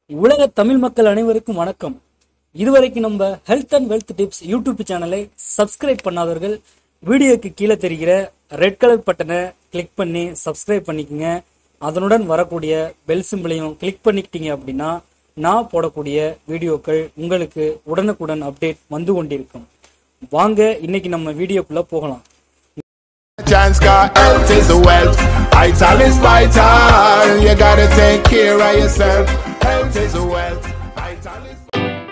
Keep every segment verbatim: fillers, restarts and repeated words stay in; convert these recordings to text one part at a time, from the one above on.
உலக தமிழ் மக்கள் அனைவருக்கும் வணக்கம். இதுவரைக்கும் நம்ம health and wealth tips YouTube சேனலை சப்ஸ்கிரைப் பண்ணாதவர்கள் வீடியோக்கு கீழே தெரிகிற ரெட் கலர் பட்டனை கிளிக் பண்ணி சப்ஸ்கிரைப் பண்ணிக்கங்க. அதனுடன் வரக்கூடிய பெல் சிம்பிளையும் கிளிக் பண்ணிக்கிட்டீங்க அப்படின்னா நான் போடக்கூடிய வீடியோக்கள் உங்களுக்கு உடனுக்குடன் அப்டேட் வந்து கொண்டிருக்கும். வாங்க இன்னைக்கு நம்ம வீடியோக்குள்ள போகலாம். Chance got health is wealth. Vital is vital. You gotta take care of yourself. Health is wealth. Vital is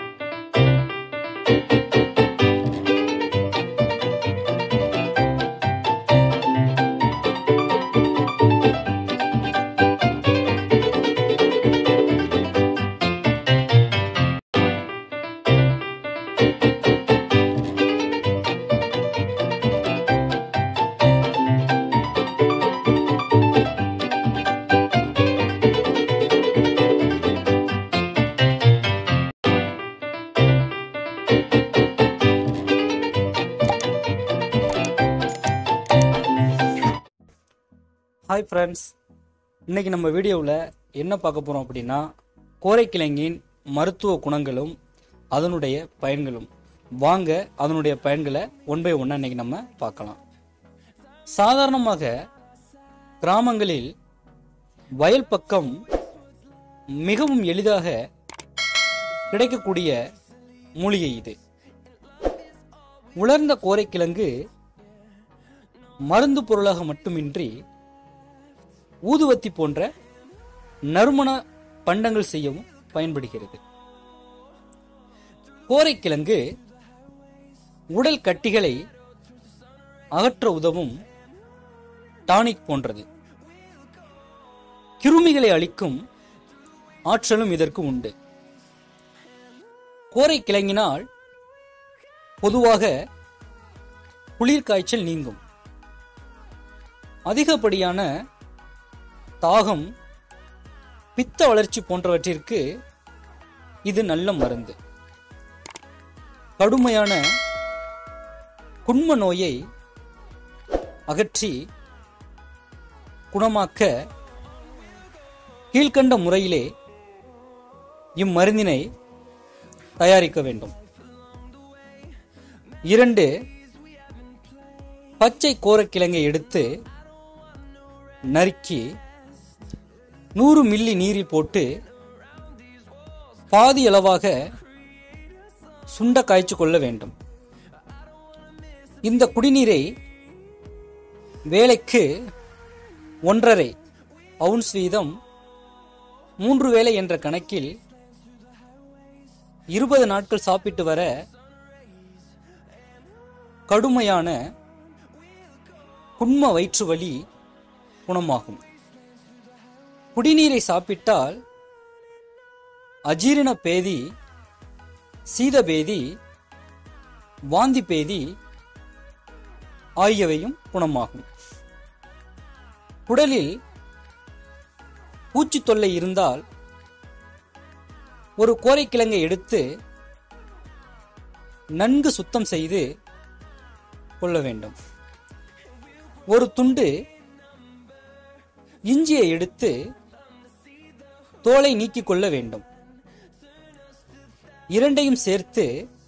hi friends, இன்னைக்கு நம்ம வீடியோவில் என்ன பார்க்க போகிறோம் அப்படின்னா கோரைக்கிழங்கின் மருத்துவ குணங்களும் அதனுடைய பயன்களும். வாங்க அதனுடைய பயன்களை ஒன் பை ஒன்னாக இன்னைக்கு நம்ம பார்க்கலாம். சாதாரணமாக கிராமங்களில் வயல் பக்கம் மிகவும் எளிதாக கிடைக்கக்கூடிய மூலிகை இது. உலர்ந்த கோரைக்கிழங்கு மருந்து பொருளாக மட்டுமின்றி ஊதுவத்தி போன்ற நறுமண பண்டங்கள் செய்யவும் பயன்படுகிறது. கோரைக்கிழங்கு உடல் கட்டிகளை அகற்ற உதவும் டானிக் போன்றது. கிருமிகளை அழிக்கும் ஆற்றலும் இதற்கு உண்டு. கோரைக்கிழங்கினால் பொதுவாக குளிர்காய்ச்சல் நீங்கும். அதிகப்படியான தாகம், பித்த வளர்ச்சி போன்றவற்றிற்கு இது நல்ல மருந்து. கடுமையான குண்ம நோயை அகற்றி குணமாக்க கீழ்கண்ட முறையிலே இம்மருந்தினை தயாரிக்க வேண்டும். இரண்டு பச்சை கோரைக்கிழங்கை எடுத்து நறுக்கி நூறு மில்லி நீரில் போட்டு பாதி அளவாக சுண்ட காய்ச்சி கொள்ள வேண்டும். இந்த குடிநீரை வேளைக்கு ஒன்றரை அவுன்ஸ் வீதம் மூன்று வேளை என்ற கணக்கில் இருபது நாட்கள் சாப்பிட்டு வர கடுமையான குண்ம வயிற்று வலி குணமாகும். குடிநீரை சாப்பிட்டால் அஜீரண பேதி, சீதபேதி, வாந்தி பேதி ஆகியவையும் குணமாகும். உடலில் பூச்சி தொல்லை இருந்தால் ஒரு கோரைக்கிழங்கை எடுத்து நன்கு சுத்தம் செய்து கொள்ள வேண்டும். ஒரு துண்டு இஞ்சியை எடுத்து தோலை நீக்கிக் கொள்ள வேண்டும். இரண்டையும் சேர்த்து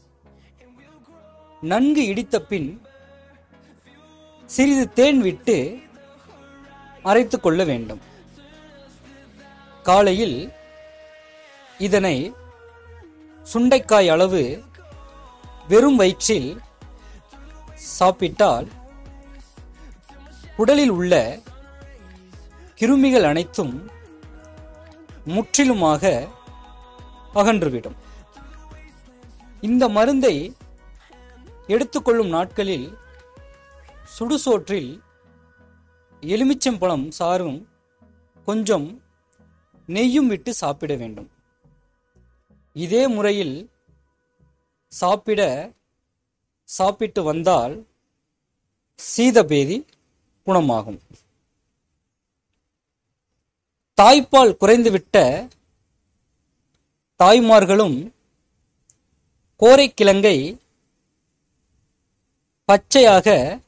நன்கு இடித்த பின் சிறிது தேன் விட்டு அரைத்துக் கொள்ள வேண்டும். காலையில் இதனை சுண்டைக்காய் அளவு வெறும் வயிற்றில் சாப்பிட்டால் உடலில் உள்ள கிருமிகள் அனைத்தும் முற்றிலுமாக அகன்றுவிடும். இந்த மருந்தை எடுத்துக்கொள்ளும் நாட்களில் சுடுசோற்றில் எலுமிச்சம்பழம் சாறும் கொஞ்சம் நெய்யும் விட்டு சாப்பிட வேண்டும். இதே முறையில் சாப்பிட சாப்பிட்டு வந்தால் சீதபேதி குணமாகும். தாய்ப்பால் குறைந்துவிட்ட தாய்மார்களும் கோரைக்கிழங்கை பச்சையாக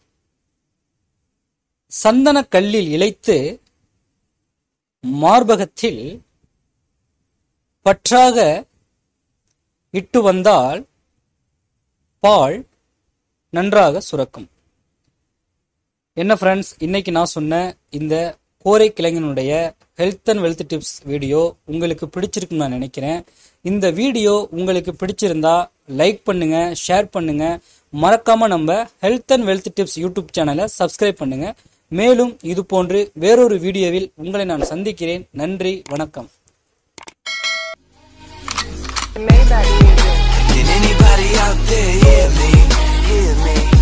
சந்தன கல்லில் இழைத்து மார்பகத்தில் பற்றாக இட்டு வந்தால் பால் நன்றாக சுரக்கும். என்ன ஃப்ரெண்ட்ஸ், இன்னைக்கு நான் சொன்ன இந்த கோரை கிழங்கினுடைய health and wealth tips video உங்களுக்கு பிடிச்சிருக்குன்னு நான் நினைக்கிறேன். இந்த வீடியோ உங்களுக்கு பிடிச்சிருந்தா லைக் பண்ணுங்க, ஷேர் பண்ணுங்க, மறக்காம நம்ம health and wealth tips YouTube சேனலை சப்ஸ்கிரைப் பண்ணுங்க. மேலும் இது போன்று வேறொரு வீடியோவில் உங்களை நான் சந்திக்கிறேன். நன்றி, வணக்கம். Can anybody out there hear me? Hear me?